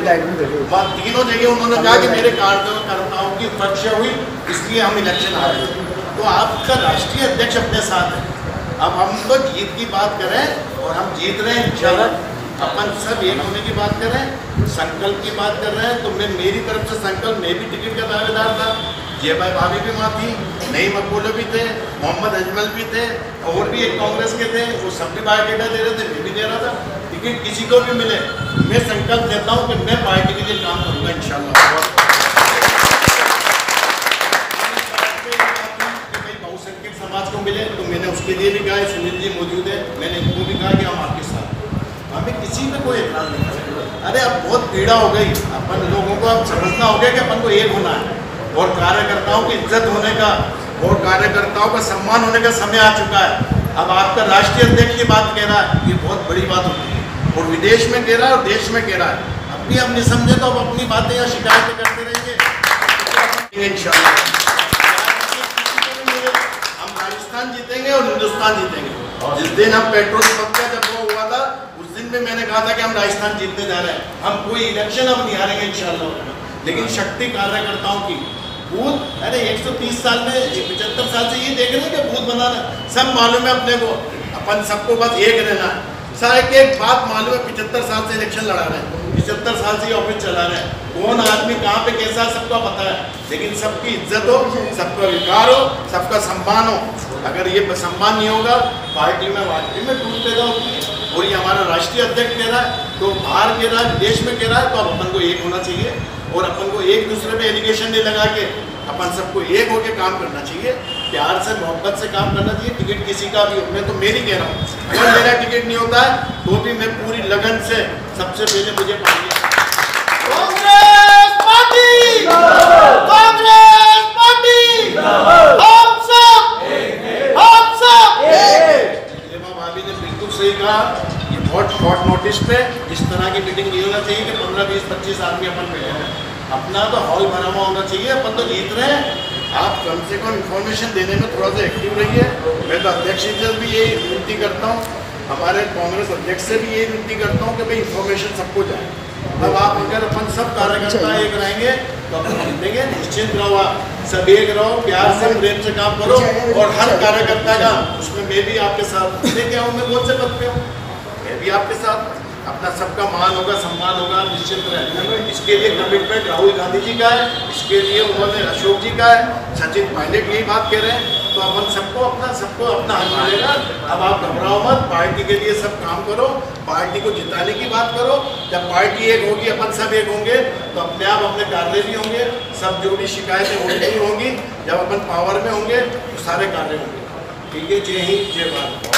तीनों जगह उन्होंने कहा कि मेरे कार्यकर्ताओं की परीक्षा हुई इसलिए हम इलेक्शन आ रहे हैं। तो आपका राष्ट्रीय अध्यक्ष अपने साथ है। अब हम तो जीत की बात करें और हम जीत रहे हैं इंशाल्लाह। अपन सब एक होने की बात कर रहे हैं, संकल्प की बात कर रहे हैं। तो मैं मेरी तरफ से संकल्प, मैं भी टिकट का दावेदार था, जय भाई भाभी भी वहाँ थी, नई मकबूलो भी थे, मोहम्मद अजमल भी थे, और भी एक कांग्रेस के थे, वो सब भी बायोडेटा दे रहे थे, मैं भी दे रहा था। टिकट किसी को भी मिले, मैं संकल्प देता हूँ कि मैं पार्टी के लिए काम करूँगा इंशाल्लाह। बहुसंख्यक समाज को मिले तो मैंने उसके लिए भी कहा, सुनील जी मौजूद है, मैंने इनको भी कहा कि हम आपके साथ, हमें किसी में कोई एतराज नहीं है। अरे अब बहुत पीड़ा हो गई, अपन लोगों को अब समझना हो गया कि अपन को एक होना है और कार्यकर्ताओं की इज्जत होने का और कार्यकर्ताओं का सम्मान होने का समय आ चुका है। अब आपका राष्ट्रीय अध्यक्ष की बात कह रहा है, ये बहुत बड़ी बात होती है, और विदेश में कह रहा है और देश में कह रहा है। अपनी हम नहीं समझे तो अब अपनी बातें या शिकायतें करते रहेंगे इंशाल्लाह। हम राजस्थान जीतेंगे और हिंदुस्तान जीतेंगे। जिस दिन हम पेट्रोल पंप का जब वो हुआ था उस दिन में मैंने कहा था कि हम राजस्थान जीतने जा रहे हैं, हम कोई इलेक्शन अब नहीं हारेंगे इंशाल्लाह। लेकिन शक्ति कार्यकर्ताओं की बूथ, अरे 130 साल में 75 साल से ये देख रहे हैं कि बूथ बनाना सब मालूम है अपने को, अपन सबको बस एक रहना है। सारे एक बात मालूम है, 75 साल से इलेक्शन लड़ा रहे हैं, 75 साल से ये ऑफिस चला रहे हैं, कौन आदमी कहाँ पे कैसा है सबका पता है। लेकिन सबकी इज्जत हो, सबका विकार हो, सबका सम्मान हो। अगर ये सम्मान नहीं होगा पार्टी में टूट पैदा होती है। और ये हमारा राष्ट्रीय अध्यक्ष कह रहा है, तो बाहर कह रहा है, विदेश में कह रहा है, तो अब अपन को एक होना चाहिए और अपन को एक दूसरे पे एलिगेशन नहीं लगा के अपन सबको एक होके काम करना चाहिए, प्यार से मोहब्बत से काम करना चाहिए। टिकट किसी का भी हो, मैं तो मेरी कह रहा हूँ, अगर मेरा टिकट नहीं होता है तो भी मैं पूरी लगन से सबसे पहले मुझे party Congress party, Congress party, हम सब भाभी ने बिल्कुल सही कहा। ये बहुत शॉर्ट नोटिस पे इस तरह की मीटिंग नहीं होना चाहिए कि 15, 20, 25 आदमी अपन बैठे हैं। अपना तो हॉल भरा हुआ होना चाहिए, अपन तो जीत रहे हैं। आप कम से कम इन्फॉर्मेशन देने में थोड़ा सा एक्टिव रहिए। मैं तो अध्यक्ष जी से भी यही विनती करता हूँ, हमारे कांग्रेस अध्यक्ष से भी यही विनती करता हूँ कि भाई इन्फॉर्मेशन सबको जाए। अब आप अगर अपन सब कार्यकर्ता एक रहेंगे तो अपन जीतेंगे। निश्चिंत रहो, सब एक रहो, प्यार से प्रेम से काम करो और हर कार्यकर्ता का उसमें मैं भी आपके साथ लेके आऊँ, मैं कौन से पद पे हूँ, मैं भी आपके साथ। अपना सबका मान होगा, सम्मान होगा, निश्चित रहे। इसके लिए कमिटमेंट राहुल गांधी जी का है, इसके लिए उन्होंने अशोक जी का है, सचिन पायलट यही बात कह रहे हैं। तो अपन सबको अपना हक मिलेगा। अब आप घबराओ मत, पार्टी के लिए सब काम करो, पार्टी को जिताने की बात करो। जब पार्टी एक होगी, अपन सब एक होंगे तो अपने आप अपने कार्य भी होंगे, सब जो भी शिकायतें होंगी होंगी। जब अपन पावर में होंगे तो सारे कार्य होंगे। ठीक है, जय हिंद, जय भारत।